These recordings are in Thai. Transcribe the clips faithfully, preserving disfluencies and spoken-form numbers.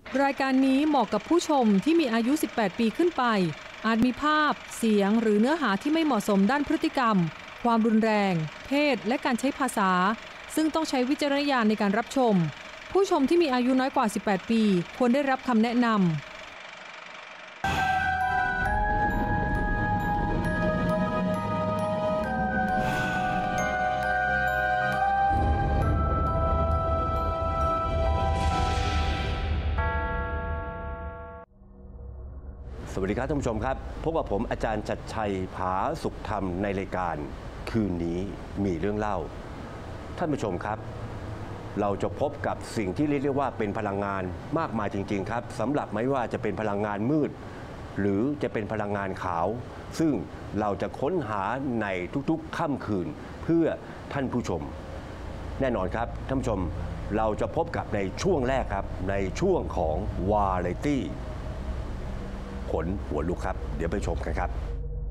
รายการนี้เหมาะกับผู้ชมที่มีอายุสิบแปดปีขึ้นไปอาจมีภาพเสียงหรือเนื้อหาที่ไม่เหมาะสมด้านพฤติกรรมความรุนแรงเพศและการใช้ภาษาซึ่งต้องใช้วิจารณญาณในการรับชมผู้ชมที่มีอายุน้อยกว่าสิบแปดปีควรได้รับคำแนะนำสวัสดีครับท่านผู้ชมครับพบกับผมอาจารย์ชัดชัยผาสุขธรรมในรายการคืนนี้มีเรื่องเล่าท่านผู้ชมครับเราจะพบกับสิ่งที่เรียกว่าเป็นพลังงานมากมายจริงๆครับสำหรับไม่ว่าจะเป็นพลังงานมืดหรือจะเป็นพลังงานขาวซึ่งเราจะค้นหาในทุกๆค่ำคืนเพื่อท่านผู้ชมแน่นอนครับท่านผู้ชมเราจะพบกับในช่วงแรกครับในช่วงของวาไรตี้ผลหัวลุกครับเดี๋ยวไปชมกันครับ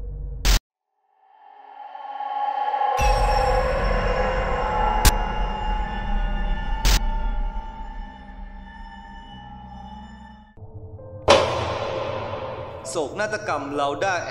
โศกนาฏกรรมเราได้แอ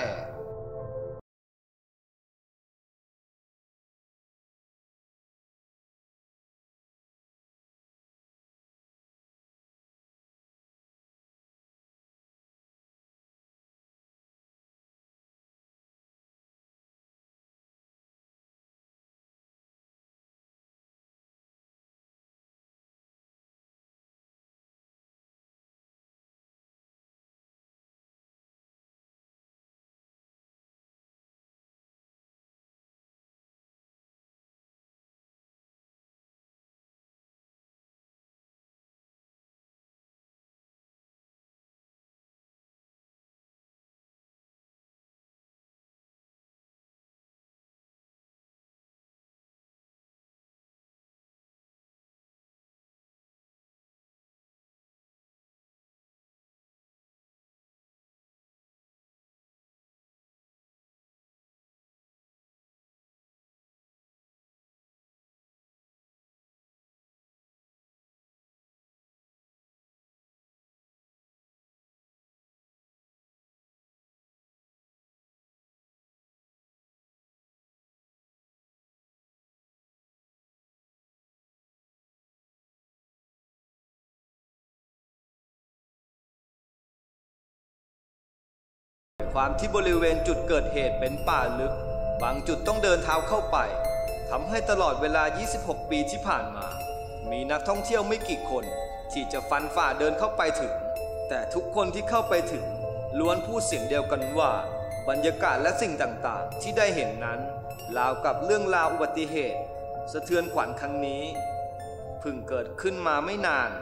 ความที่บริเวณจุดเกิดเหตุเป็นป่าลึกบางจุดต้องเดินเท้าเข้าไปทำให้ตลอดเวลายี่สิบหกปีที่ผ่านมามีนักท่องเที่ยวไม่กี่คนที่จะฟันฝ่าเดินเข้าไปถึงแต่ทุกคนที่เข้าไปถึงล้วนพูดเสียงเดียวกันว่าบรรยากาศและสิ่งต่างๆที่ได้เห็นนั้นราวกับเรื่องราวอุบัติเหตุสะเทือนขวัญครั้งนี้เพิ่งเกิดขึ้นมาไม่นาน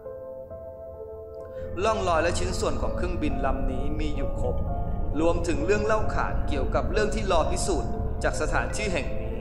ล่องลอยและชิ้นส่วนของเครื่องบินลำนี้มีอยู่ครบรวมถึงเรื่องเล่าขานเกี่ยวกับเรื่องที่รอพิสูจน์จากสถานที่แห่งนี้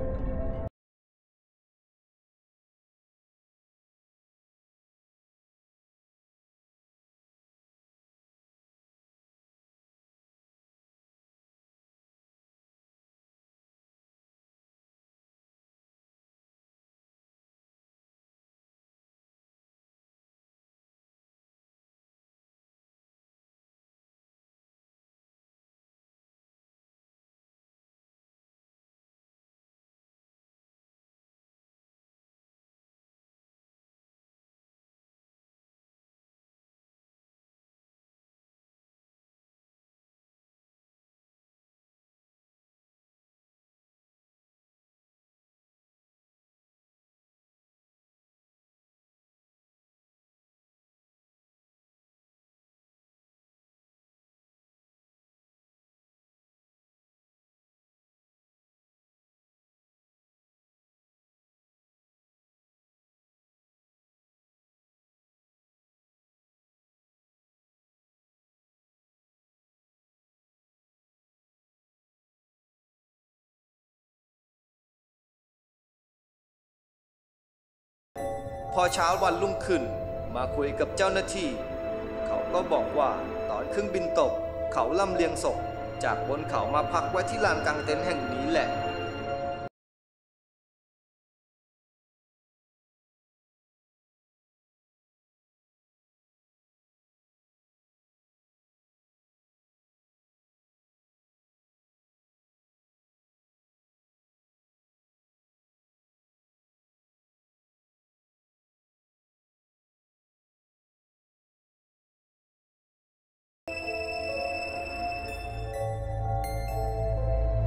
พอเช้าวันรุ่งขึ้นมาคุยกับเจ้าหน้าที่เขาก็บอกว่าตอนเครื่องบินตกเขาลำเลียงศพจากบนเขามาพักไว้ที่ลานกางเต็นท์แห่งนี้แหละ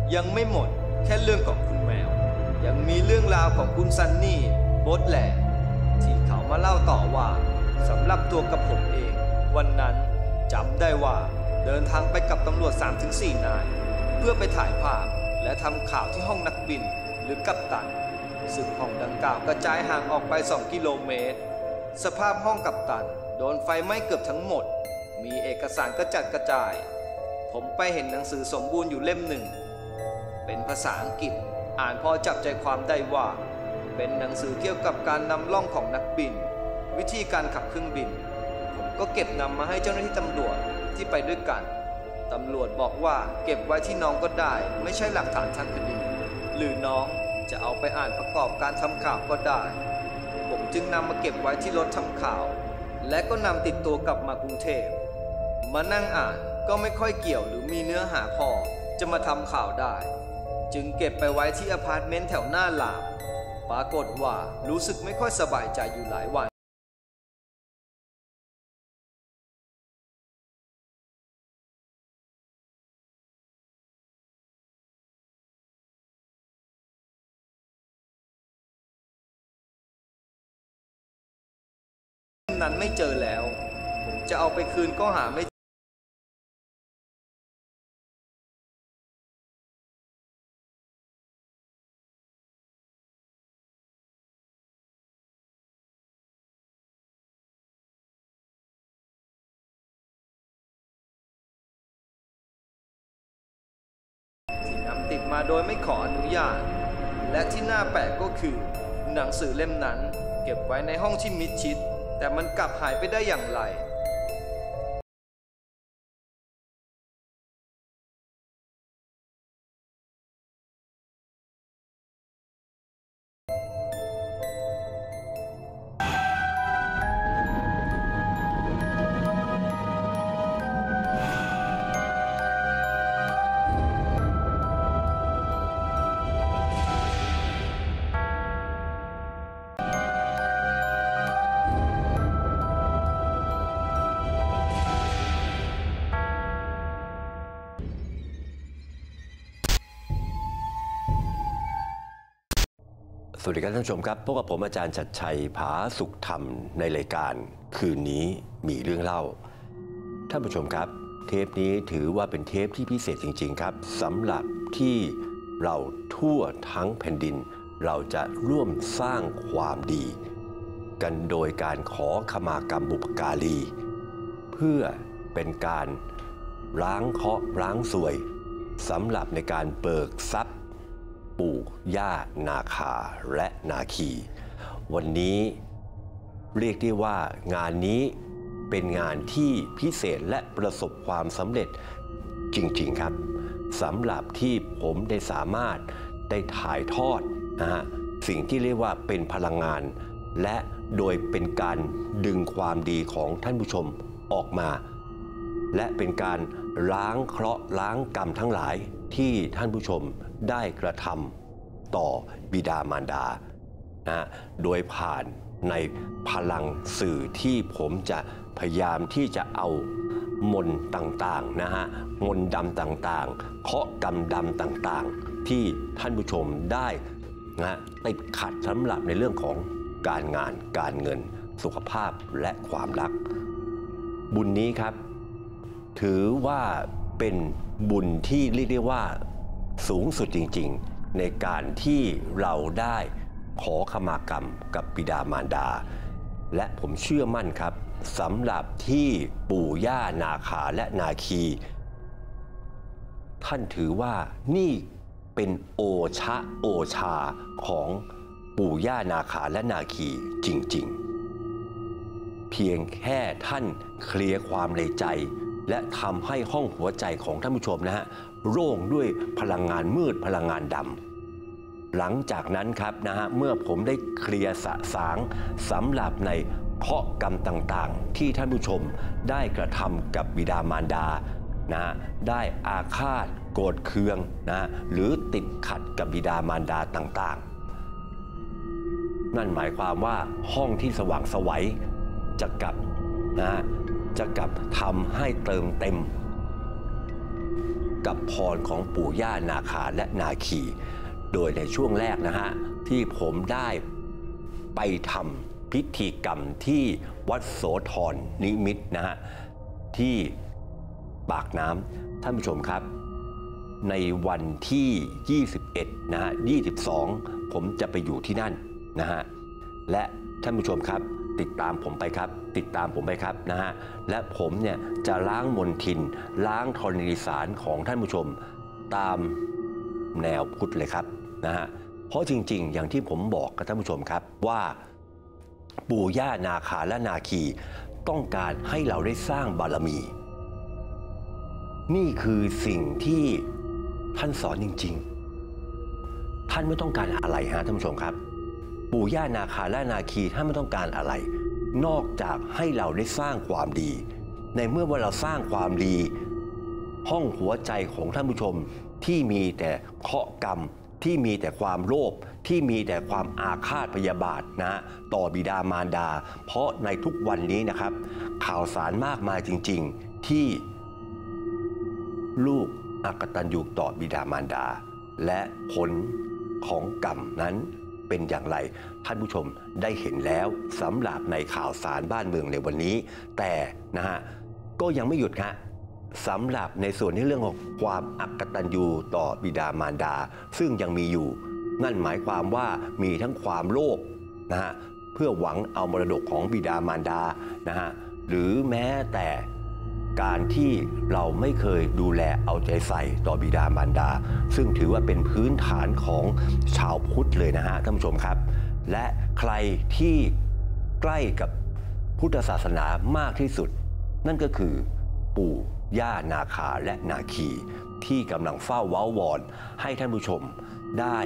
ยังไม่หมดแค่เรื่องของคุณแมวยังมีเรื่องราวของคุณซันนี่โบทแลนด์ที่เขามาเล่าต่อว่าสำหรับตัวกับผมเองวันนั้นจำได้ว่าเดินทางไปกับตำรวจ สามถึงสี่ นายเพื่อไปถ่ายภาพและทำข่าวที่ห้องนักบินหรือกัปตันซึ่งห้องดังกล่าวกระจายห่างออกไปสองกิโลเมตรสภาพห้องกัปตันโดนไฟไหม้เกือบทั้งหมดมีเอกสารกระจัดกระจายผมไปเห็นหนังสือสมบูรณ์อยู่เล่มหนึ่งเป็นภาษาอังกฤษอ่านพอจับใจความได้ว่าเป็นหนังสือเกี่ยวกับการนำล่องของนักบินวิธีการขับเครื่องบินผมก็เก็บนำมาให้เจ้าหน้าที่ตำรวจที่ไปด้วยกันตำรวจบอกว่าเก็บไว้ที่น้องก็ได้ไม่ใช่หลักฐานทางคดีหรือน้องจะเอาไปอ่านประกอบการทำข่าวก็ได้ผมจึงนำมาเก็บไว้ที่รถทำข่าวและก็นำติดตัวกลับมากรุงเทพมานั่งอ่านก็ไม่ค่อยเกี่ยวหรือมีเนื้อหาพอจะมาทำข่าวได้จึงเก็บไปไว้ที่อพาร์ตเมนต์แถวหน้าหลามปรากฏว่ารู้สึกไม่ค่อยสบายใจอยู่หลายวันนั้นไม่เจอแล้วผมจะเอาไปคืนก็หาไม่ที่นำติดมาโดยไม่ขออนุญาตและที่น่าแปลกก็คือหนังสือเล่มนั้นเก็บไว้ในห้องที่มิดชิดแต่มันกลับหายไปได้อย่างไรสวัสดีครับท่านผู้ชมครับพบกับผมอาจารย์ชัดชัยผาสุขธรรมในรายการคืนนี้มีเรื่องเล่าท่านผู้ชมครับเทปนี้ถือว่าเป็นเทปที่พิเศษจริงๆครับสำหรับที่เราทั่วทั้งแผ่นดินเราจะร่วมสร้างความดีกันโดยการขอขมากรรมบุพการีเพื่อเป็นการล้างเคราะห์ล้างสวยสำหรับในการเบิกทรัพย์ปู่ย่านาคาและนาคีวันนี้เรียกได้ว่างานนี้เป็นงานที่พิเศษและประสบความสำเร็จจริงๆครับสำหรับที่ผมได้สามารถได้ถ่ายทอดนะฮะสิ่งที่เรียกว่าเป็นพลังงานและโดยเป็นการดึงความดีของท่านผู้ชมออกมาและเป็นการล้างเคราะห์ล้างกรรมทั้งหลายที่ท่านผู้ชมได้กระทำต่อบิดามารดานะโดยผ่านในพลังสื่อที่ผมจะพยายามที่จะเอามนต์ต่างๆนะฮะมนต์ดำต่างๆเคราะห์กรรมดำต่างๆที่ท่านผู้ชมได้นะติดขัดสำหรับในเรื่องของการงานการเงินสุขภาพและความรักบุญนี้ครับถือว่าเป็นบุญที่เรียกได้ว่าสูงสุดจริงๆในการที่เราได้ขอขมากรรมกับบิดามารดาและผมเชื่อมั่นครับสำหรับที่ปู่ย่านาคาและนาคีท่านถือว่านี่เป็นโอชะโอชาของปู่ย่านาคาและนาคีจริงๆเพียงแค่ท่านเคลียร์ความในใจและทำให้ห้องหัวใจของท่านผู้ชมนะฮะโล่งด้วยพลังงานมืดพลังงานดำหลังจากนั้นครับนะฮะเมื่อผมได้เคลียร์สะสางสำหรับในเคราะห์กรรมต่างๆที่ท่านผู้ชมได้กระทำกับบิดามารดานะฮะได้อาฆาตโกรธเคืองนะหรือติดขัดกับบิดามารดาต่างๆนั่นหมายความว่าห้องที่สว่างไสวจะกลับนะจะกลับทำให้เติมเต็มกับพรของปู่ย่านาคาและนาคีโดยในช่วงแรกนะฮะที่ผมได้ไปทำพิธีกรรมที่วัดโสธรนิมิตรนะฮะที่ปากน้ำท่านผู้ชมครับในวันที่ ยี่สิบเอ็ด นะฮะ ยี่สิบสอง ผมจะไปอยู่ที่นั่นนะฮะและท่านผู้ชมครับติดตามผมไปครับติดตามผมไปครับนะฮะและผมเนี่ยจะล้างมลทินล้างธรณีสารของท่านผู้ชมตามแนวพุทธเลยครับนะฮะเพราะจริงๆอย่างที่ผมบอกกับท่านผู้ชมครับว่าปู่ย่านาคาและนาคีต้องการให้เราได้สร้างบารมีนี่คือสิ่งที่ท่านสอนจริงๆท่านไม่ต้องการอะไรฮะท่านผู้ชมครับปู่ย่านาคาและนาคีท่านไม่ต้องการอะไรนอกจากให้เราได้สร้างความดีในเมื่อว่าเราสร้างความดีห้องหัวใจของท่านผู้ชมที่มีแต่เคราะห์กรรมที่มีแต่ความโลภที่มีแต่ความอาฆาตพยาบาทนะต่อบิดามารดาเพราะในทุกวันนี้นะครับข่าวสารมากมายจริงๆที่ลูกอกตัญญูต่อบิดามารดาและผลของกรรมนั้นเป็นอย่างไรท่านผู้ชมได้เห็นแล้วสำหรับในข่าวสารบ้านเมืองในวันนี้แต่นะฮะก็ยังไม่หยุดฮะสำหรับในส่วนที่เรื่องของความอกตัญญูต่อบิดามารดาซึ่งยังมีอยู่นั่นหมายความว่ามีทั้งความโลภนะฮะเพื่อหวังเอามรดกของบิดามารดานะฮะหรือแม้แต่การที่เราไม่เคยดูแลเอาใจใส่ต่อบิดามารดาซึ่งถือว่าเป็นพื้นฐานของชาวพุทธเลยนะฮะท่านผู้ชมครับและใครที่ใกล้กับพุทธศาสนามากที่สุดนั่นก็คือปู่ย่านาคาและนาคีที่กำลังเฝ้าเว้าวอนให้ท่านผู้ชมได้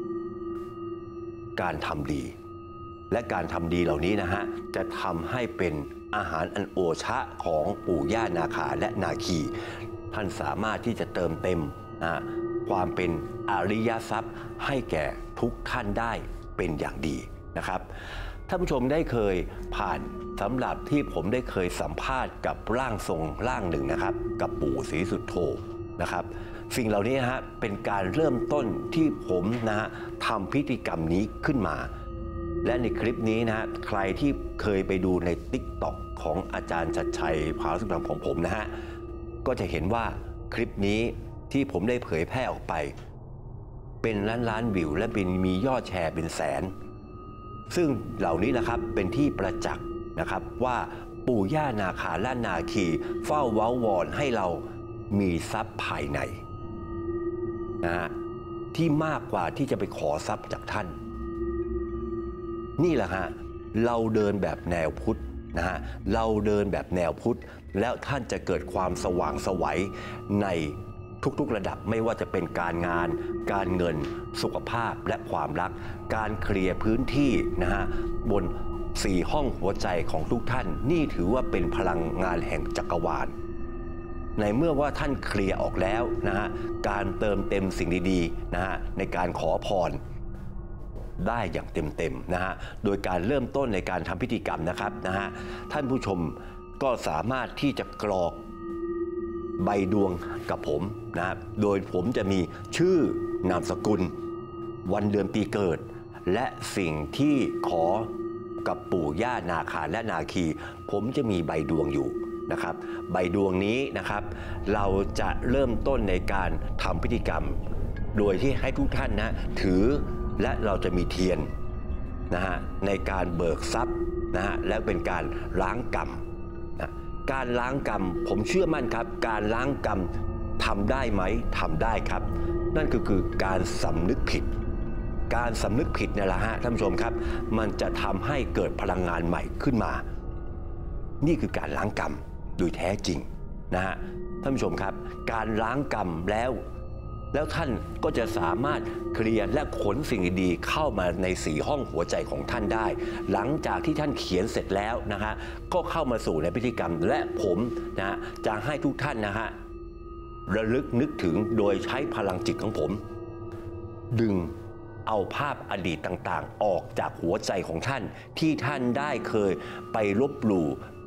การทำดีและการทำดีเหล่านี้นะฮะจะทำให้เป็นอาหารอันโอชะของปู่ย่านาคาและนาคีท่านสามารถที่จะเติมเต็มนะความเป็นอริยทรัพย์ให้แก่ทุกท่านได้เป็นอย่างดีนะครับท่านผู้ชมได้เคยผ่านสำหรับที่ผมได้เคยสัมภาษณ์กับร่างทรงร่างหนึ่งนะครับกับปู่ศรีสุโธนะครับสิ่งเหล่านี้นะฮะเป็นการเริ่มต้นที่ผมนะฮะทำพิธีกรรมนี้ขึ้นมาและในคลิปนี้นะฮะใครที่เคยไปดูใน ติ๊กต็อก ของอาจารย์ชัดชัยภาสุธรรมของผมนะฮะก็จะเห็นว่าคลิปนี้ที่ผมได้เผยแพร่ออกไปเป็นล้านล้านวิวและเป็นมียอดแชร์เป็นแสนซึ่งเหล่านี้นะครับเป็นที่ประจักษ์นะครับว่าปู่ย่านาคาและนาคีเฝ้าเว้าวอนให้เรามีทรัพย์ภายในนะฮะที่มากกว่าที่จะไปขอทรัพย์จากท่านนี่แหละฮะเราเดินแบบแนวพุทธนะฮะเราเดินแบบแนวพุทธแล้วท่านจะเกิดความสว่างไสวในทุกๆระดับไม่ว่าจะเป็นการงานการเงินสุขภาพและความรักการเคลียร์พื้นที่นะฮะบนสี่ห้องหัวใจของทุกท่านนี่ถือว่าเป็นพลังงานแห่งจักรวาลในเมื่อว่าท่านเคลียร์ออกแล้วนะฮะการเติมเต็มสิ่งดีๆนะฮะในการขอพรได้อย่างเต็มๆนะฮะโดยการเริ่มต้นในการทำพิธีกรรมนะครับนะฮะท่านผู้ชมก็สามารถที่จะกรอกใบดวงกับผมนะโดยผมจะมีชื่อนามสกุลวันเดือนปีเกิดและสิ่งที่ขอกับปู่ย่านาคาและนาคีผมจะมีใบดวงอยู่นะครับใบดวงนี้นะครับเราจะเริ่มต้นในการทำพิธีกรรมโดยที่ให้ทุกท่านนะถือและเราจะมีเทียนนะฮะในการเบิกทรัพย์นะฮะและเป็นการล้างกรรมนะการล้างกรรมผมเชื่อมั่นครับการล้างกรรมทำได้ไหมทำได้ครับนั่นก็คือการสำนึกผิดการสำนึกผิดเนี่ยแหละฮะท่านผู้ชมครับมันจะทำให้เกิดพลังงานใหม่ขึ้นมานี่คือการล้างกรรมโดยแท้จริงนะฮะท่านผู้ชมครับการล้างกรรมแล้วแล้วท่านก็จะสามารถเคลียร์และขนสิ่งดีๆเข้ามาในสี่ห้องหัวใจของท่านได้หลังจากที่ท่านเขียนเสร็จแล้วนะฮะก็เข้ามาสู่ในพิธีกรรมและผมนะฮะจะให้ทุกท่านนะฮะระลึกนึกถึงโดยใช้พลังจิตของผมดึงเอาภาพอดีตต่างๆออกจากหัวใจของท่านที่ท่านได้เคยไปลบหลู่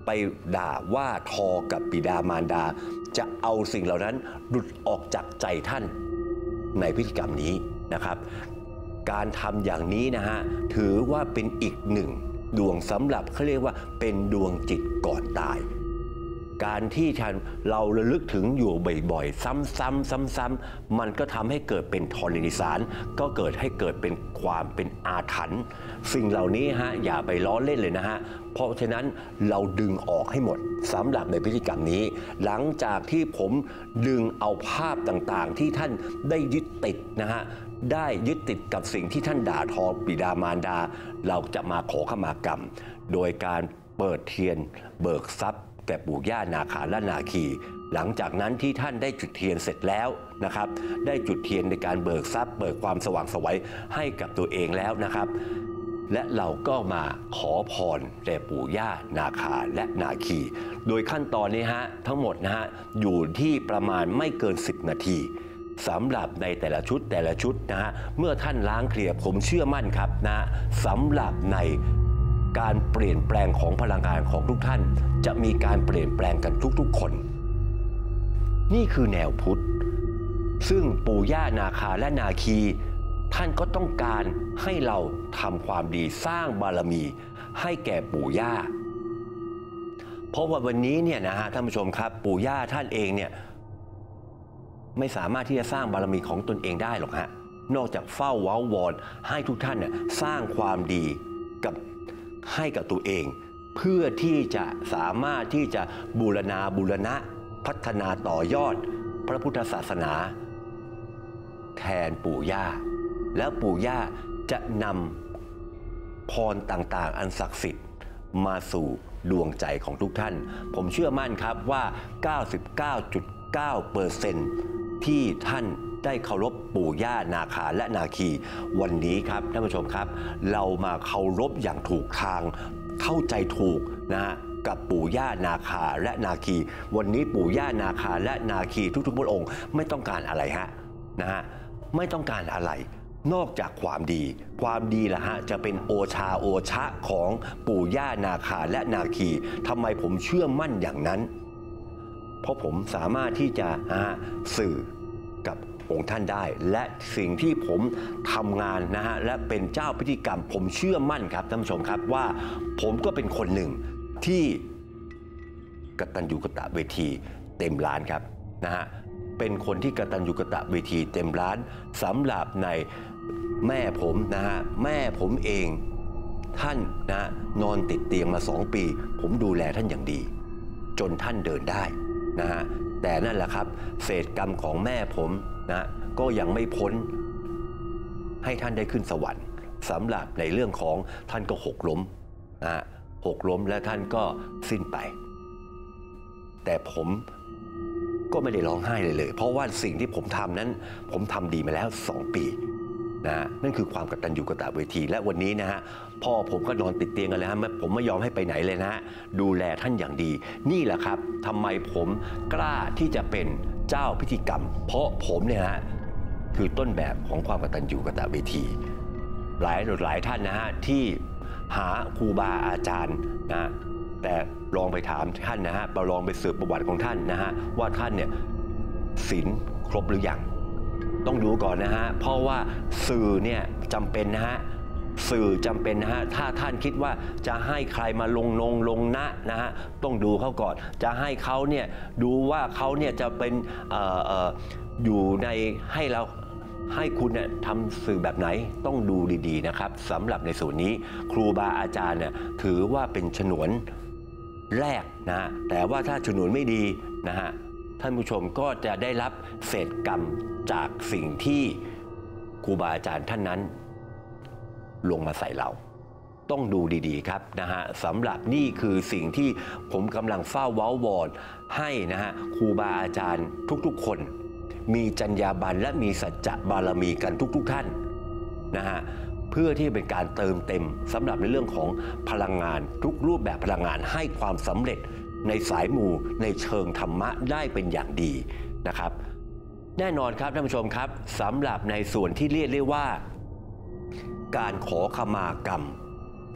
ไปด่าว่าทอกับบิดามารดาจะเอาสิ่งเหล่านั้นหลุดออกจากใจท่านในพิธีกรรมนี้นะครับการทำอย่างนี้นะฮะถือว่าเป็นอีกหนึ่งดวงสำหรับเขาเรียกว่าเป็นดวงจิตก่อนตายการที่ท่านเราระลึกถึงอยู่บ่อยๆซ้ำๆซ้ำๆมันก็ทำให้เกิดเป็นธรณีสารก็เกิดให้เกิดเป็นความเป็นอาถรรพ์สิ่งเหล่านี้ฮะอย่าไปล้อเล่นเลยนะฮะเพราะฉะนั้นเราดึงออกให้หมดสำหรับในพิธีกรรมนี้หลังจากที่ผมดึงเอาภาพต่างๆที่ท่านได้ยึดติดนะฮะได้ยึดติดกับสิ่งที่ท่านด่าทอบิดามารดาเราจะมาขอขมากรรมโดยการเปิดเทียนเบิกทรัพย์แก่ปู่ย่านาคาและนาคีหลังจากนั้นที่ท่านได้จุดเทียนเสร็จแล้วนะครับได้จุดเทียนในการเบิกทรัพย์เบิกความสว่างไสวให้กับตัวเองแล้วนะครับและเราก็มาขอพรแด่ปู่ย่านาคาและนาคีโดยขั้นตอนนี้ฮะทั้งหมดนะฮะอยู่ที่ประมาณไม่เกินสิบนาทีสำหรับในแต่ละชุดแต่ละชุดนะฮะเมื่อท่านล้างเคลียร์ผมเชื่อมั่นครับนะสำหรับในการเปลี่ยนแปลงของพลังงานของทุกท่านจะมีการเปลี่ยนแปลงกันทุกๆคนนี่คือแนวพุทธซึ่งปู่ย่านาคาและนาคีท่านก็ต้องการให้เราทำความดีสร้างบารมีให้แก่ปู่ย่าเพราะว่าวันนี้เนี่ยนะฮะท่านผู้ชมครับปู่ย่าท่านเองเนี่ยไม่สามารถที่จะสร้างบารมีของตนเองได้หรอกฮะนอกจากเฝ้าเว้าวอนให้ทุกท่านเนี่ยสร้างความดีกับให้กับตัวเองเพื่อที่จะสามารถที่จะบูรณาบูรณะพัฒนาต่อยอดพระพุทธศาสนาแทนปู่ย่าแล้วปู่ย่าจะนำพรต่างๆอันศักดิ์สิทธิ์มาสู่ดวงใจของทุกท่านผมเชื่อมั่นครับว่า เก้าสิบเก้าจุดเก้าเปอร์เซ็นต์ ที่ท่านได้เคารพปู่ย่านาคาและนาคีวันนี้ครับท่านผู้ชมครับเรามาเคารพอย่างถูกทางเข้าใจถูกนะฮะกับปู่ย่านาคาและนาคีวันนี้ปู่ย่านาคาและนาคีทุกๆพระองค์ไม่ต้องการอะไรฮะนะฮะไม่ต้องการอะไรนอกจากความดีความดีล่ะฮะจะเป็นโอชาโอชะของปู่ย่านาคาและนาคีทำไมผมเชื่อมั่นอย่างนั้นเพราะผมสามารถที่จะสื่อกับองค์ท่านได้และสิ่งที่ผมทำงานนะฮะและเป็นเจ้าพิธีกรรมผมเชื่อมั่นครับท่านผู้ชมครับว่าผมก็เป็นคนหนึ่งที่กตัญญูกตเวทีเต็มล้านครับนะฮะเป็นคนที่กตัญญูกตเวทีเต็มล้านสำหรับในแม่ผมนะฮะแม่ผมเองท่านนะนอนติดเตียงมาสองปีผมดูแลท่านอย่างดีจนท่านเดินได้นะฮะแต่นั่นแหละครับเศษกรรมของแม่ผมนะก็ยังไม่พ้นให้ท่านได้ขึ้นสวรรค์สำหรับในเรื่องของท่านก็หกล้มนะหกล้มและท่านก็สิ้นไปแต่ผมก็ไม่ได้ร้องไห้เลยเลยเพราะว่าสิ่งที่ผมทำนั้นผมทำดีมาแล้วสองปีนะนั่นคือความกตัญญูกตเวทีและวันนี้นะฮะพ่อผมก็นอนติดเตียงกันแล้วฮะผมไม่ยอมให้ไปไหนเลยนะฮะดูแลท่านอย่างดีนี่แหละครับทำไมผมกล้าที่จะเป็นเจ้าพิธีกรรมเพราะผมเนี่ยฮะคือต้นแบบของความกตัญญูกตเวทีหลายหลายท่านนะฮะที่หาครูบาอาจารย์นะแต่ลองไปถามท่านนะฮะลองไปสืบประวัติของท่านนะฮะว่าท่านเนี่ยศีลครบหรือยังต้องดูก่อนนะฮะเพราะว่าสื่อเนี่ยจำเป็นนะฮะสื่อจำเป็นนะฮะถ้าท่านคิดว่าจะให้ใครมาลงนงลงนะนะฮะต้องดูเขาก่อนจะให้เขาเนี่ยดูว่าเขาเนี่ยจะเป็นเอ่อเอ่ออยู่ในให้เราให้คุณเนี่ยทำสื่อแบบไหนต้องดูดีๆนะครับสำหรับในส่วนนี้ครูบาอาจารย์เนี่ยถือว่าเป็นฉนวนแรกนะฮะแต่ว่าถ้าฉนวนไม่ดีนะฮะท่านผู้ชมก็จะได้รับเศษกรรมจากสิ่งที่ครูบาอาจารย์ท่านนั้นลงมาใส่เราต้องดูดีๆครับนะฮะสำหรับนี่คือสิ่งที่ผมกำลังเฝ้าเว้าวอนให้นะฮะครูบาอาจารย์ทุกๆคนมีจรรยาบรรณและมีสัจจะบารมีกันทุกๆท่านนะฮะเพื่อที่เป็นการเติมเต็มสำหรับในเรื่องของพลังงานทุกรูปแบบพลังงานให้ความสำเร็จในสายมูในเชิงธรรมะได้เป็นอย่างดีนะครับแน่นอนครับท่านผู้ชมครับสำหรับในส่วนที่เรียกได้ว่าการขอขมากรรม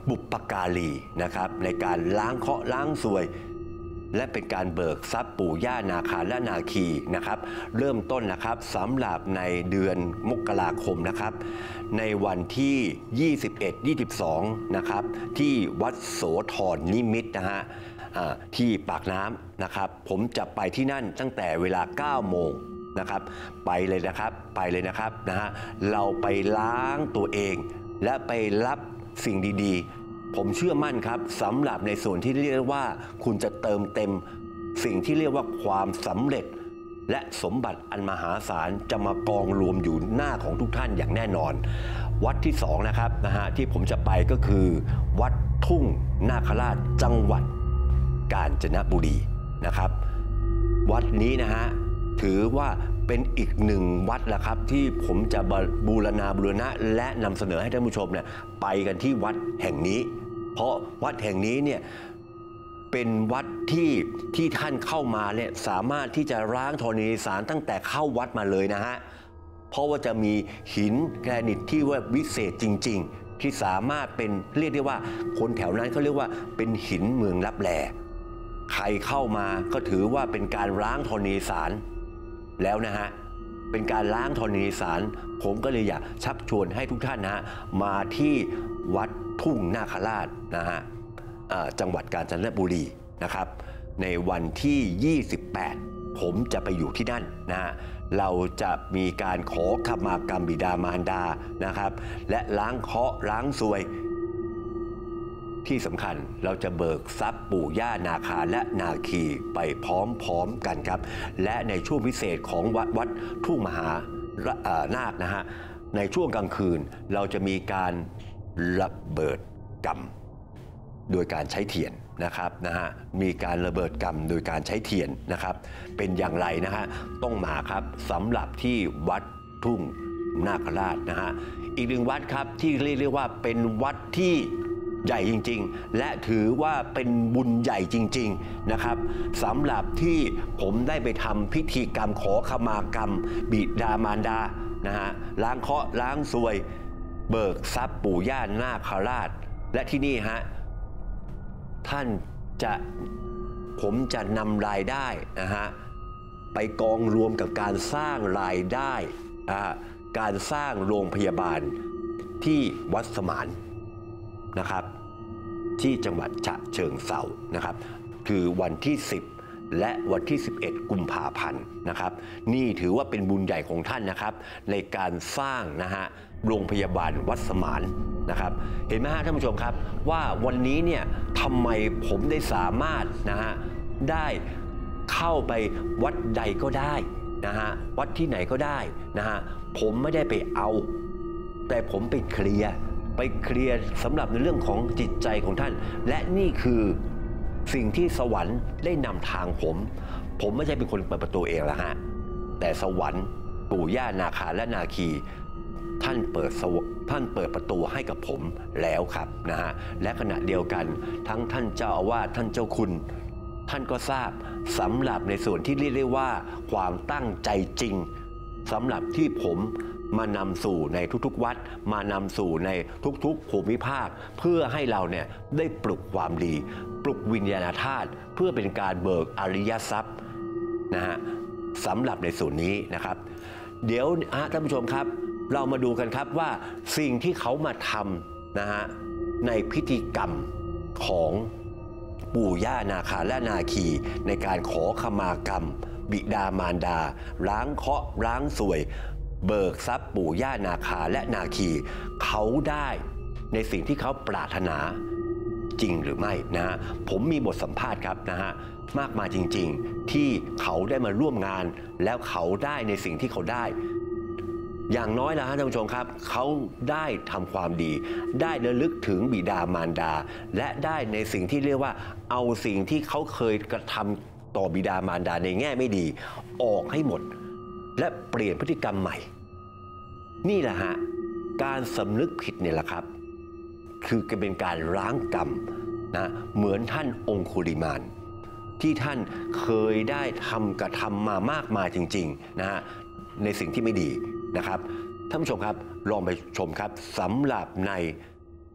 บุปการีนะครับในการล้างเคราะห์ล้างซวยและเป็นการเบิกทรัพย์ปู่ย่านาคาและนาคีนะครับเริ่มต้นนะครับสำหรับในเดือนมกราคมนะครับในวันที่ ยี่สิบเอ็ด ยี่สิบสอง นะครับที่วัดโสธรนิมิตรนะฮะที่ปากน้ำนะครับผมจะไปที่นั่นตั้งแต่เวลา เก้า โมงนะครับไปเลยนะครับไปเลยนะครับนะฮะเราไปล้างตัวเองและไปรับสิ่งดีๆผมเชื่อมั่นครับสำหรับในส่วนที่เรียกว่าคุณจะเติมเต็มสิ่งที่เรียกว่าความสำเร็จและสมบัติอันมหาศาลจะมากองรวมอยู่หน้าของทุกท่านอย่างแน่นอนวัดที่สองนะครับนะฮะที่ผมจะไปก็คือวัดทุ่งนาคราชจังหวัดกาญจนบุรีนะครับวัดนี้นะฮะถือว่าเป็นอีกหนึ่งวัดแหละครับที่ผมจะบูรณาบูรณะและนำเสนอให้ท่านผู้ชมเนี่ยไปกันที่วัดแห่งนี้เพราะวัดแห่งนี้เนี่ยเป็นวัดที่ที่ท่านเข้ามาเนี่ยสามารถที่จะล้างธรณีสารตั้งแต่เข้าวัดมาเลยนะฮะเพราะว่าจะมีหินแกรนิตที่ว่าวิเศษจริงๆที่สามารถเป็นเรียกได้ว่าคนแถวนั้นเขาเรียกว่าเป็นหินเมืองลับแลใครเข้ามาก็ถือว่าเป็นการล้างธรณีสารแล้วนะฮะเป็นการล้างธรณีสารผมก็เลยอยากชักชวนให้ทุกท่านนะฮะมาที่วัดทุ่งนาคราชนะฮะจังหวัดกาญจนบุรีนะครับในวันที่ ยี่สิบแปด ผมจะไปอยู่ที่นั่นนะฮะเราจะมีการขอขมากรรมบิดามารดานะครับและล้างเคราะห์ล้างซวยที่สำคัญเราจะเบิกทรัพย์ปู่ย่านาคาและนาคีไปพร้อมๆกันครับและในช่วงพิเศษของวัดวัดทุ่งมหานาคนะฮะในช่วงกลางคืนเราจะมีการระเบิดกรรมโดยการใช้เทียนนะครับนะฮะมีการระเบิดกรรมโดยการใช้เทียนนะครับเป็นอย่างไรนะฮะต้องมาครับสำหรับที่วัดทุ่งนาคราชนะฮะอีกหนึ่งวัดครับที่เรียกว่าเป็นวัดที่ใหญ่จริงๆและถือว่าเป็นบุญใหญ่จริงๆนะครับสำหรับที่ผมได้ไปทำพิธีกรรมขอขมากรรมบิดามารดานะฮะล้างเคราะห์ล้างซวยเบิกทรัพย์ปู่ย่านาคราชและที่นี่ฮะท่านจะผมจะนำรายได้นะฮะไปกองรวมกับการสร้างรายได้การสร้างโรงพยาบาลที่วัดสมานนะครับที่จังหวัดฉะเชิงเทรานะครับคือวันที่สิบและวันที่สิบเอ็ดกุมภาพันธ์นะครับนี่ถือว่าเป็นบุญใหญ่ของท่านนะครับในการสร้างนะฮะโรงพยาบาลวัดสมานนะครับเห็นไหมฮะท่านผู้ชมครับว่าวันนี้เนี่ยทำไมผมได้สามารถนะฮะได้เข้าไปวัดใดก็ได้นะฮะวัดที่ไหนก็ได้นะฮะผมไม่ได้ไปเอาแต่ผมไปเคลียร์ไปเคลียร์สำหรับในเรื่องของจิตใจของท่านและนี่คือสิ่งที่สวรรค์ได้นำทางผมผมไม่ใช่เป็นคนเปิดประตูเองละฮะแต่สวรรค์ปู่ย่านาคาและนาคีท่านเปิดท่านเปิดประตูให้กับผมแล้วครับนะฮะและขณะเดียวกันทั้งท่านเจ้าอาวาสท่านเจ้าคุณท่านก็ทราบสำหรับในส่วนที่เรียกได้ว่าความตั้งใจจริงสำหรับที่ผมมานำสู่ในทุกๆวัดมานำสู่ในทุกๆภูมิภาคเพื่อให้เราเนี่ยได้ปลุกความดีปลุกวิญญาณธาตุเพื่อเป็นการเบิกอริยทรัพย์นะฮะสำหรับในส่วนนี้นะครับเดี๋ยวท่านผู้ชมครับเรามาดูกันครับว่าสิ่งที่เขามาทำนะฮะในพิธีกรรมของปู่ย่านาคาและนาคีในการขอขมากรรมบิดามารดาล้างเคราะห์ล้างซวยเบิกทรัพย์ปู่ย่านาคาและนาคีเขาได้ในสิ่งที่เขาปรารถนาจริงหรือไม่นะฮะผมมีบทสัมภาษณ์ครับนะฮะมากมายจริงๆที่เขาได้มาร่วมงานแล้วเขาได้ในสิ่งที่เขาได้อย่างน้อยนะฮะท่านผู้ชมครับเขาได้ทำความดีได้ระลึกถึงบิดามารดาและได้ในสิ่งที่เรียกว่าเอาสิ่งที่เขาเคยกระทำต่อบิดามารดาในแง่ไม่ดีออกให้หมดและเปลี่ยนพฤติกรรมใหม่นี่แหละฮะการสำนึกผิดเนี่ยแหละครับคือเป็นการล้างกรรมนะเหมือนท่านองคุลิมานที่ท่านเคยได้ทำกระทำมามากมายจริงๆนะฮะในสิ่งที่ไม่ดีนะครับท่านผู้ชมครับลองไปชมครับสำหรับใน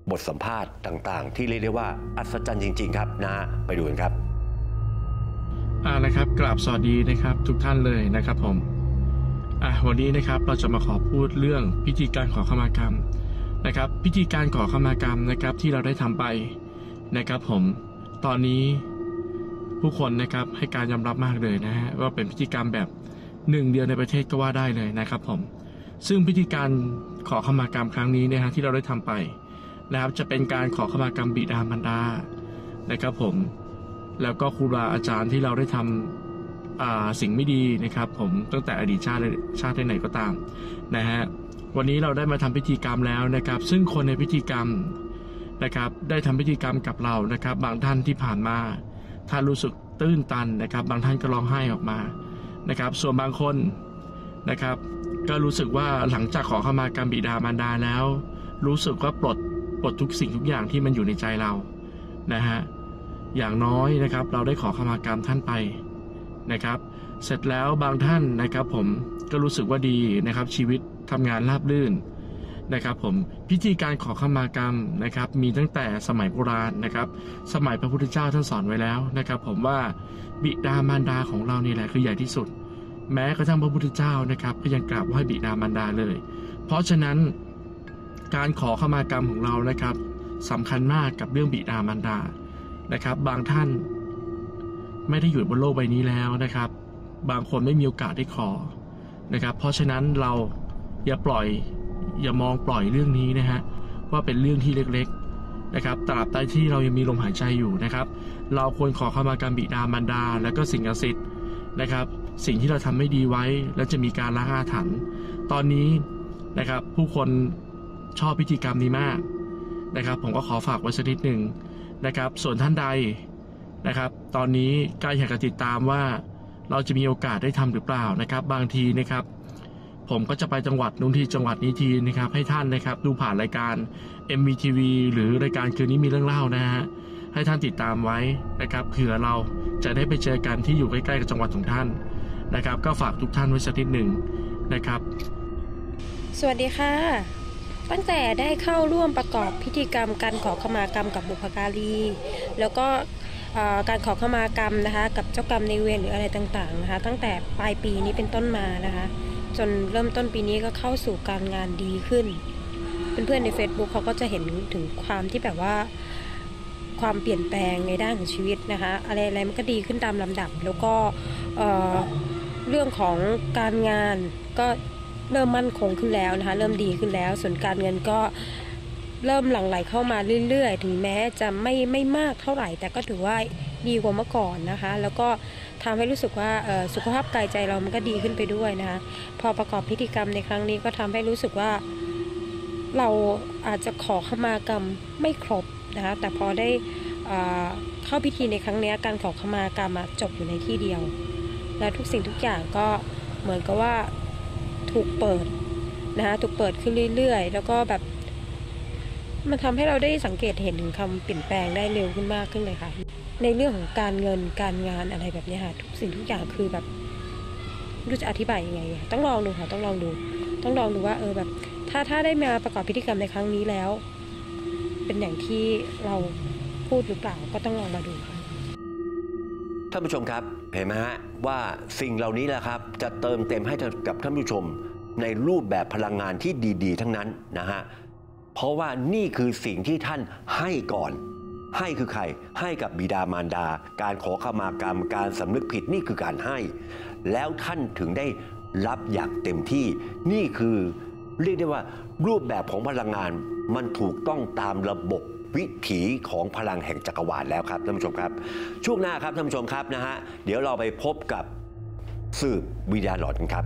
บทสัมภาษณ์ต่างๆที่เรียกได้ว่าอัศจรรย์จริงๆครับนะไปดูกันครับอ่านะครับกราบสวัสดีนะครับทุกท่านเลยนะครับผมอ่ะวันนี้นะครับเราจะมาขอพูดเรื่องพิธีการขอขมากรรมนะครับพิธีการขอขมากรรมนะครับที่เราได้ทำไปนะครับผมตอนนี้ผู้คนนะครับให้การยอมรับมากเลยนะฮะว่าเป็นพิธีกรรมแบบหนึ่งเดียวในประเทศก็ว่าได้เลยนะครับผมซึ่งพิธีการขอขมากรรมครั้งนี้นะฮะที่เราได้ทำไปนะครับจะเป็นการขอขมากรรมบิดามารดานะครับผมแล้วก็ครูบาอาจารย์ที่เราได้ทำสิ่งไม่ดีนะครับผมตั้งแต่อดีตชาติชาติไหนก็ตามนะฮะวันนี้เราได้มาทำพิธีกรรมแล้วนะครับซึ่งคนในพิธีกรรมนะครับได้ทำพิธีกรรมกับเรานะครับบางท่านที่ผ่านมาท่านรู้สึกตื้นตันนะครับบางท่านก็ร้องไห้ออกมานะครับส่วนบางคนนะครับก็รู้สึกว่าหลังจากขอขมากรรมบิดามารดาแล้วรู้สึกว่าปลดปลดทุกสิ่งทุกอย่างที่มันอยู่ในใจเรานะฮะอย่างน้อยนะครับเราได้ขอขมากรรมท่านไปนะครับเสร็จแล้วบางท่านนะครับผมก็รู้สึกว่าดีนะครับชีวิตทำงานราบรื่นนะครับผมพิธีการขอขมากรรมนะครับมีตั้งแต่สมัยโบราณนะครับสมัยพระพุทธเจ้าท่านสอนไว้แล้วนะครับผมว่าบิดามารดาของเรานี่แหละคือใหญ่ที่สุดแม้กระทั่งพระพุทธเจ้านะครับก็ยังกราบไหว้บิดามารดาเลยเพราะฉะนั้นการขอขมากรรมของเรานะครับสำคัญมากกับเรื่องบิดามารดานะครับบางท่านไม่ได้อยู่บนโลกใบนี้แล้วนะครับบางคนไม่มีโอกาสได้ขอนะครับเพราะฉะนั้นเราอย่าปล่อยอย่ามองปล่อยเรื่องนี้นะฮะว่าเป็นเรื่องที่เล็กๆนะครับตราบใดที่เรายังมีลมหายใจอยู่นะครับเราควรขอขมากรรมบิดามารดาและก็สิ่งศักดิ์สิทธิ์นะครับสิ่งที่เราทำไม่ดีไว้และจะมีการล้างอาถรรพ์ตอนนี้นะครับผู้คนชอบพิธีกรรมนี้มากนะครับผมก็ขอฝากไว้สักนิดหนึ่งนะครับส่วนท่านใดนะครับตอนนี้ใกล้อยากจะติดตามว่าเราจะมีโอกาสได้ทำหรือเปล่านะครับบางทีนะครับผมก็จะไปจังหวัดนู้นที่จังหวัดนี้ทีนะครับให้ท่านนะครับดูผ่านรายการ เอ็ม วี ที วี หรือรายการคืนนี้มีเรื่องเล่านะฮะให้ท่านติดตามไว้นะครับเผื่อเราจะได้ไปเจอกันที่อยู่ใกล้ๆกับจังหวัดของท่านนะครับก็ฝากทุกท่านไว้สักนิดหนึ่งนะครับสวัสดีค่ะตั้งแต่ได้เข้าร่วมประกอบพิธีกรรมการขอขมากรรมกับบุพการีแล้วก็การขอขมากรรมนะคะกับเจ้ากรรมในเวรหรืออะไรต่างๆนะคะตั้งแต่ปลายปีนี้เป็นต้นมานะคะจนเริ่มต้นปีนี้ก็เข้าสู่การงานดีขึ้นเพื่อนๆใน Facebook เขาก็จะเห็นถึงความที่แบบว่าความเปลี่ยนแปลงในด้านของชีวิตนะคะอะไรๆมันก็ดีขึ้นตามลำดับแล้วก็เอ่อเรื่องของการงานก็เริ่มมั่นคงขึ้นแล้วนะคะเริ่มดีขึ้นแล้วส่วนการเงินก็เริ่มหลั่งไหลเข้ามาเรื่อยๆถึงแม้จะไม่ไม่มากเท่าไหร่แต่ก็ถือว่าดีกว่าเมื่อก่อนนะคะแล้วก็ทำให้รู้สึกว่าสุขภาพกายใจเรามันก็ดีขึ้นไปด้วยนะคะพอประกอบพิธีกรรมในครั้งนี้ก็ทำให้รู้สึกว่าเราอาจจะขอขมากรรมไม่ครบนะคะแต่พอได้เข้าพิธีในครั้งนี้การขอขมากรรมจบอยู่ในที่เดียวและทุกสิ่งทุกอย่างก็เหมือนกับว่าถูกเปิดนะคะถูกเปิดขึ้นเรื่อยๆแล้วก็แบบมันทำให้เราได้สังเกตเห็นถึงคำเปลี่ยนแปลงได้เร็วขึ้นมากขึ้นเลยค่ะในเรื่องของการเงินการงานอะไรแบบนี้ค่ะทุกสิ่งทุกอย่างคือแบบไม่รู้จะอธิบายยังไงต้องลองดูค่ะต้องลองดูต้องลองดูว่าเออแบบถ้าถ้าได้มาประกอบพิธีกรรมในครั้งนี้แล้วเป็นอย่างที่เราพูดหรือเปล่าก็ต้องลองมาดูค่ะท่านผู้ชมครับเห็นไหมฮะว่าสิ่งเหล่านี้แหละครับจะเติมเต็มให้กับท่านผู้ชมในรูปแบบพลังงานที่ดีๆทั้งนั้นนะฮะเพราะว่านี่คือสิ่งที่ท่านให้ก่อนให้คือใครให้กับบิดามารดาการขอขมากรรมการสำนึกผิดนี่คือการให้แล้วท่านถึงได้รับอย่างเต็มที่นี่คือเรียกได้ว่ารูปแบบของพลังงานมันถูกต้องตามระบบวิถีของพลังแห่งจักรวาลแล้วครับท่านผู้ชมครับช่วงหน้าครับท่านผู้ชมครับนะฮะเดี๋ยวเราไปพบกับสืบวิญญาณหลอนกันครับ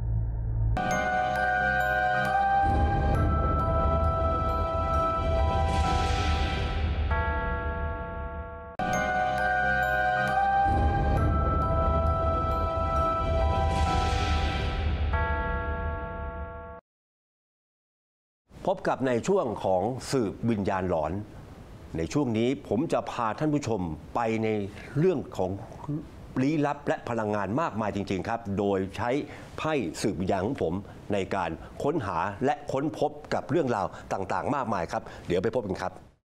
พบกับในช่วงของสืบวิญญาณหลอนในช่วงนี้ผมจะพาท่านผู้ชมไปในเรื่องของลี้ลับและพลังงานมากมายจริงๆครับโดยใช้ไพ่สืบวิญญาณของผมในการค้นหาและค้นพบกับเรื่องราวต่างๆมากมายครับเดี๋ยวไปพบกันครับ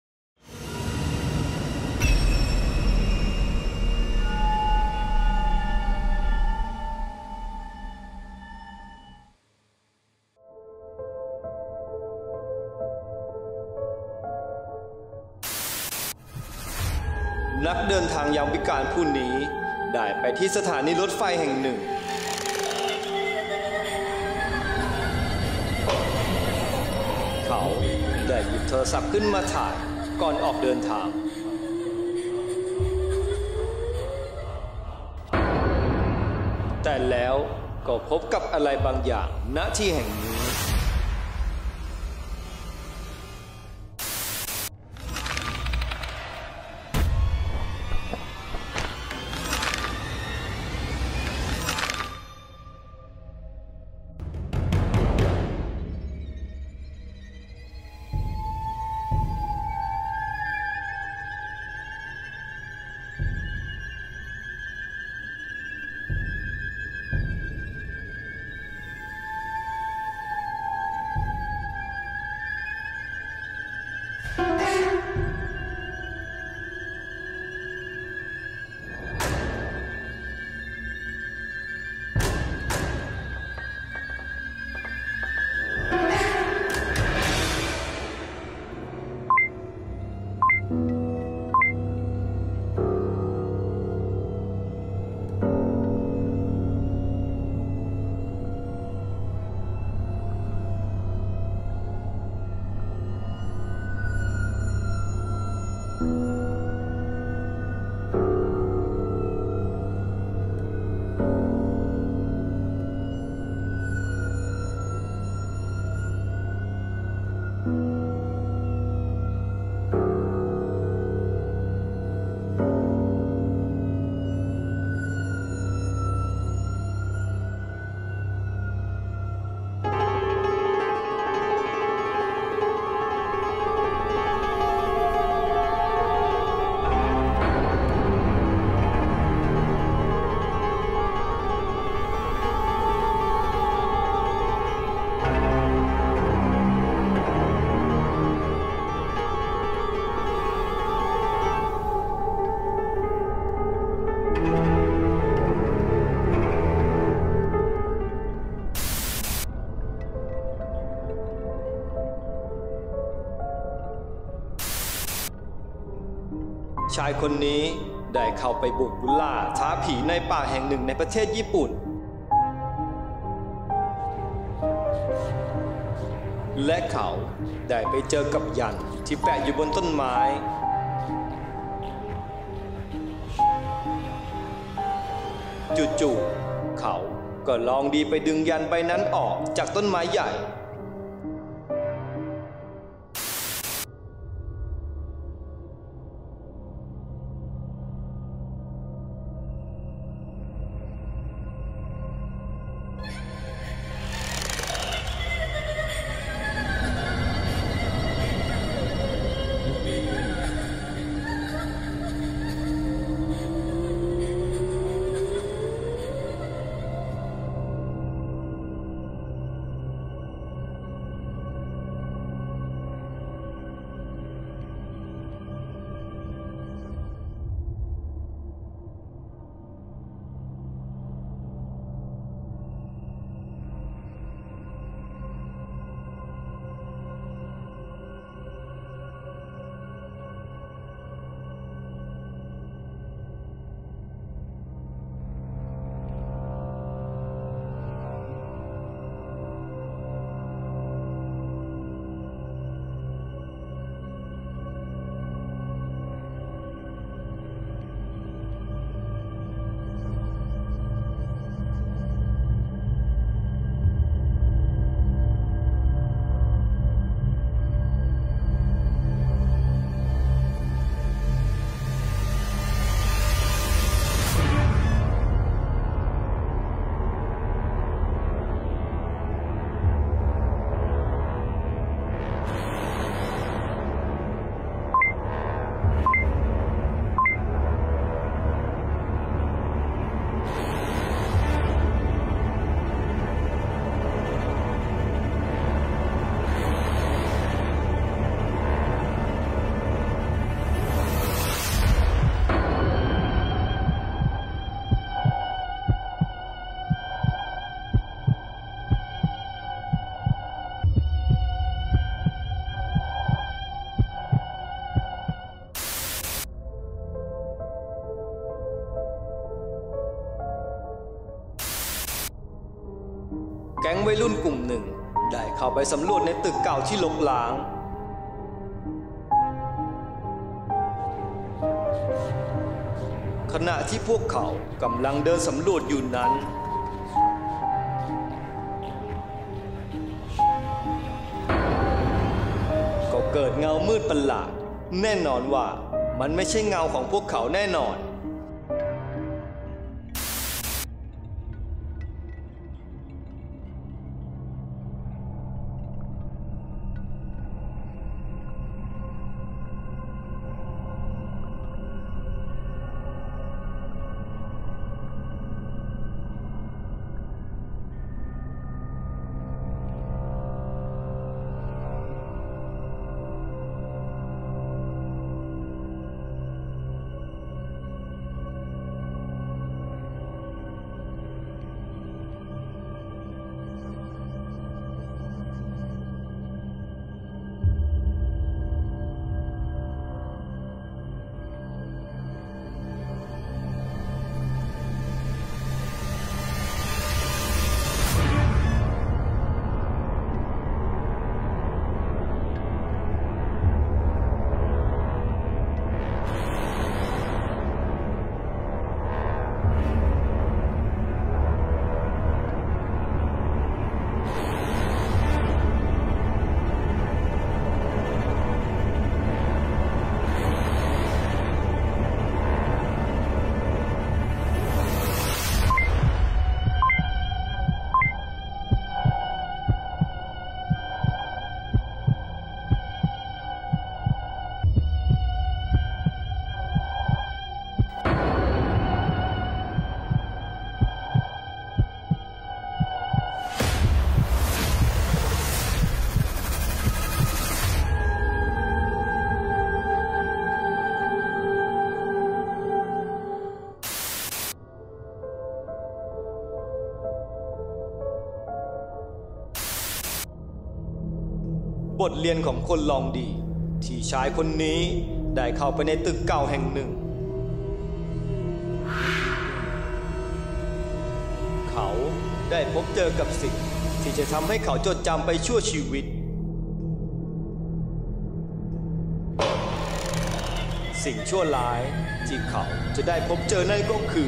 นักเดินทางยามวิกาลผู้นี้ได้ไปที่สถานีรถไฟแห่งหนึ่งเขาได้หยิบโทรศัพท์ขึ้นมาถ่ายก่อนออกเดินทางแต่แล้วก็พบกับอะไรบางอย่างณที่แห่งนี้ชายคนนี้ได้เข้าไปบุกล่าท้าผีในป่าแห่งหนึ่งในประเทศญี่ปุ่นและเขาได้ไปเจอกับยันที่แปะอยู่บนต้นไม้จู่ๆเขาก็ลองดีไปดึงยันใบนั้นออกจากต้นไม้ใหญ่แก๊งวัยรุ่นกลุ่มหนึ่งได้เข้าไปสำรวจในตึกเก่าที่รกร้าง ขณะที่พวกเขากำลังเดินสำรวจอยู่นั้นก็เกิดเงามืดประหลาดแน่นอนว่ามันไม่ใช่เงาของพวกเขาแน่นอนบทเรียนของคนลองดีที่ชายคนนี้ได้เข้าไปในตึกเก่าแห่งหนึ่งเขาได้พบเจอกับสิ่งที่จะทำให้เขาจดจำไปชั่วชีวิตสิ่งชั่วร้ายที่เขาจะได้พบเจอนั่นก็คือ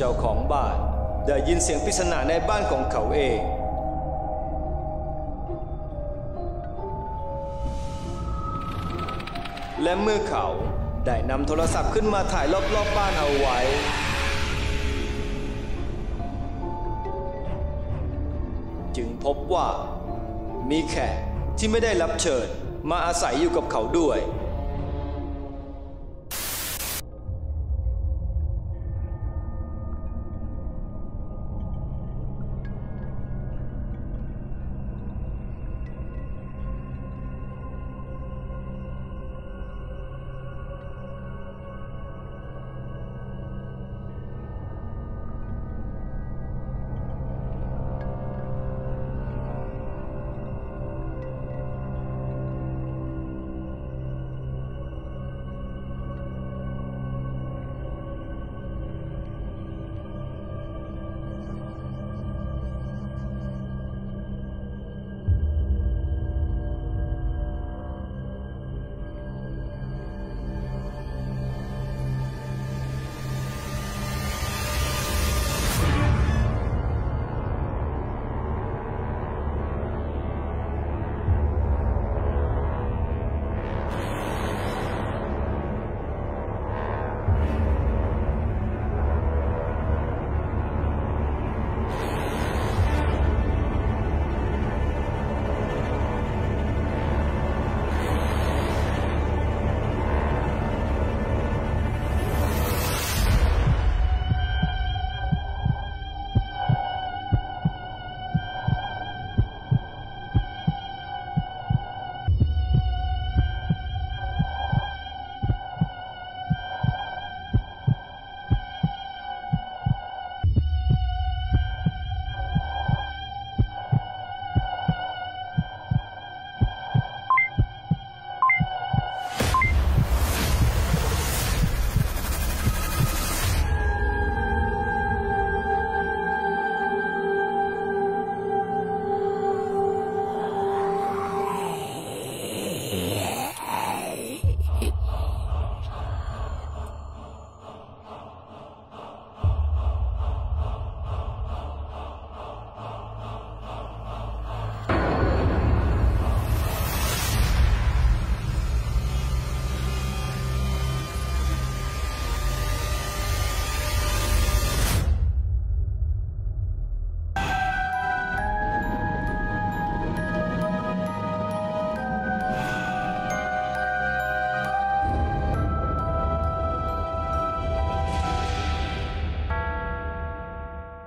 จ้าของบ้านได้ยินเสียงปริศนาในบ้านของเขาเองและเมื่อเขาได้นำโทรศัพท์ขึ้นมาถ่ายรอบๆ บ้านเอาไว้จึงพบว่ามีแขกที่ไม่ได้รับเชิญมาอาศัยอยู่กับเขาด้วย